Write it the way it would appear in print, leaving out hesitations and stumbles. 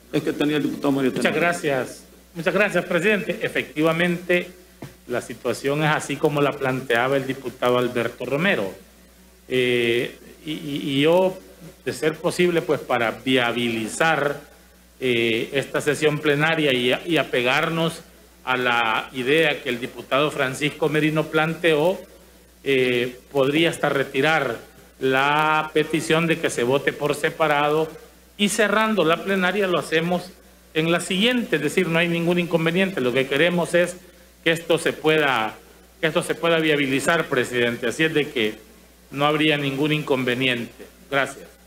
Es que tenía el diputado Mario Tena. Muchas gracias, presidente. Efectivamente, la situación es así como la planteaba el diputado Alberto Romero. Y yo, de ser posible, pues para viabilizar esta sesión plenaria y apegarnos a la idea que el diputado Francisco Merino planteó, podría hasta retirar la petición de que se vote por separado, y cerrando la plenaria lo hacemos en la siguiente, es decir, no hay ningún inconveniente. Lo que queremos es que esto se pueda viabilizar, presidente, así es de que no habría ningún inconveniente. Gracias.